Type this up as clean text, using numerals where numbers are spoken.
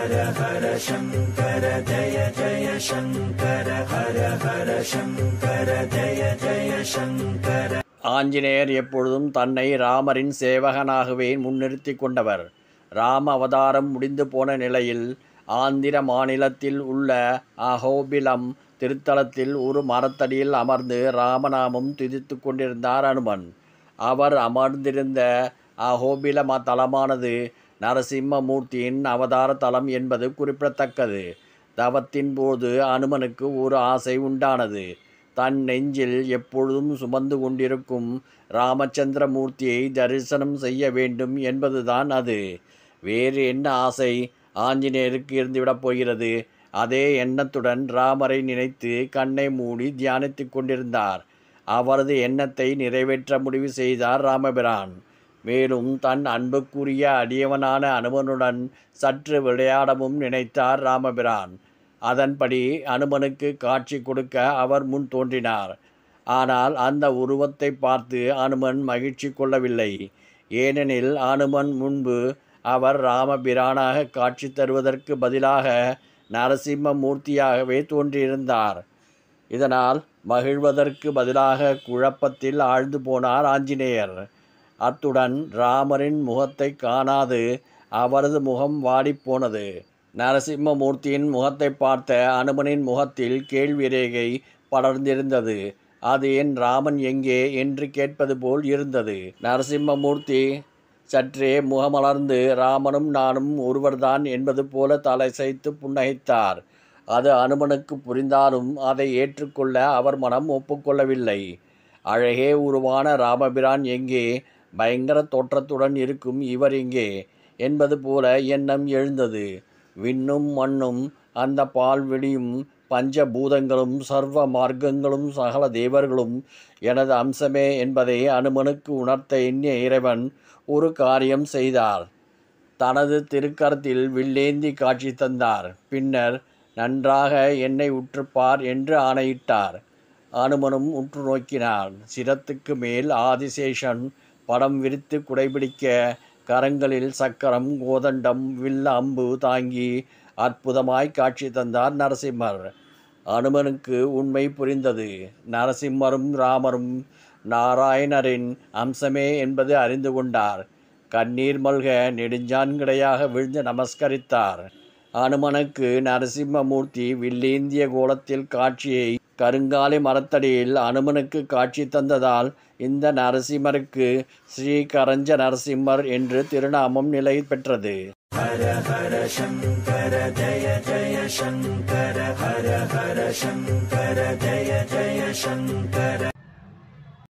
ஹர ஹர சங்கர ஜய ஜய சங்கர ஹர ஹர சங்கர ஜய ஜய சங்கர. ஆஞ்சநேயர் எப்பொழுதும் தன்னை ராமரின் சேவகனாகவே முன்னிறுத்தி கொண்டவர். ராம அவதாரம் முடிந்து போன நிலையில் ஆந்திர மாநிலத்தில் உள்ள அஹோபிலம் திருத்தலத்தில் ஒரு மரத்தடியில் அமர்ந்து ராமநாமம் துதித்து கொண்டிருந்தார் அனுமன். அவர் அமர்ந்திருந்த அஹோபில தலமானது நரசிம்மமூர்த்தியின் அவதார தலம் என்பது குறிப்பிடத்தக்கது. தவத்தின் போது அனுமனுக்கு ஒரு ஆசை உண்டானது. தன் நெஞ்சில் எப்பொழுதும் சுமந்து கொண்டிருக்கும் ராமச்சந்திரமூர்த்தியை தரிசனம் செய்ய வேண்டும் என்பதுதான் அது. வேறு என்ன ஆசை ஆஞ்சநேயருக்கு இருந்துவிடப் போகிறது? அதே எண்ணத்துடன் ராமரை நினைத்து கண்ணை மூடி தியானித்து கொண்டிருந்தார். அவரது எண்ணத்தை நிறைவேற்ற முடிவு செய்தார் ராமபிரான். மேலும் தன் அன்புக்குரிய அடியவனான அனுமனுடன் சற்று விளையாடவும் நினைத்தார் ராமபிரான். அதன்படி அனுமனுக்கு காட்சி கொடுக்க அவர் முன் தோன்றினார். ஆனால் அந்த உருவத்தை பார்த்து அனுமன் மகிழ்ச்சி கொள்ளவில்லை. ஏனெனில் அனுமன் முன்பு அவர் ராமபிரானாக காட்சி தருவதற்கு பதிலாக நரசிம்மமூர்த்தியாகவே தோன்றியிருந்தார். இதனால் மகிழ்வதற்கு பதிலாக குழப்பத்தில் ஆழ்ந்து போனார் ஆஞ்சநேயர். அத்துடன் ராமரின் முகத்தை காணாது அவரது முகம் வாடிப்போனது. நரசிம்மமூர்த்தியின் முகத்தை பார்த்த அனுமனின் முகத்தில் கேள்வி ரேகை படர்ந்திருந்தது. அது என் ராமன் எங்கே என்று கேட்பது போல் இருந்தது. நரசிம்மமூர்த்தி சற்றே முகமலர்ந்து ராமனும் நானும் ஒருவர்தான் என்பது போல தலைசைத்து புன்னகைத்தார். அது அனுமனுக்கு புரிந்தாலும் அதை ஏற்றுக்கொள்ள அவர் மனம் ஒப்புக்கொள்ளவில்லை. அழகே உருவான ராமபிரான் எங்கே, பயங்கர தோற்றத்துடன் இருக்கும் இவர் எங்கே என்பது போல எண்ணம் எழுந்தது. விண்ணும் மண்ணும் அந்த பால்வெளியும் பஞ்சபூதங்களும் சர்வ மார்க்கங்களும் சகல தேவர்களும் எனது அம்சமே என்பதை அனுமனுக்கு உணர்த்த எண்ணிய இறைவன் ஒரு காரியம் செய்தார். தனது திருக்கரத்தில் வில்லேந்தி காட்சி தந்தார். பின்னர் நன்றாக என்னை உற்றுப்பார் என்று ஆணையிட்டார். அனுமனும் உற்று நோக்கினார். சிரத்துக்கு மேல் ஆதிசேஷன் படம் விரித்து குடைபிடிக்க கரங்களில் சக்கரம் கோதண்டம் வில் அம்பு தாங்கி அற்புதமாய் காட்சி தந்தார் நரசிம்மர். அனுமனுக்கு உண்மை புரிந்தது. நரசிம்மரும் ராமரும் நாராயணரின் அம்சமே என்பது அறிந்து கொண்டார். கண்ணீர் மல்க நெடுஞ்சான்கிடையாக விழுந்து நமஸ்கரித்தார். அனுமனுக்கு நரசிம்மமூர்த்தி வில்லேந்திய கோலத்தில் காட்சியை கருங்காலி மரத்தடியில் அனுமனுக்கு காட்சி தந்ததால் இந்த நரசிம்மருக்கு ஸ்ரீ கரஞ்ச நரசிம்மர் என்று திருநாமம் நிலை பெற்றது. ஹர ஹர சங்கர ஜய ஜய சங்கர ஹர ஹர சங்கர ஜய ஜய சங்கர.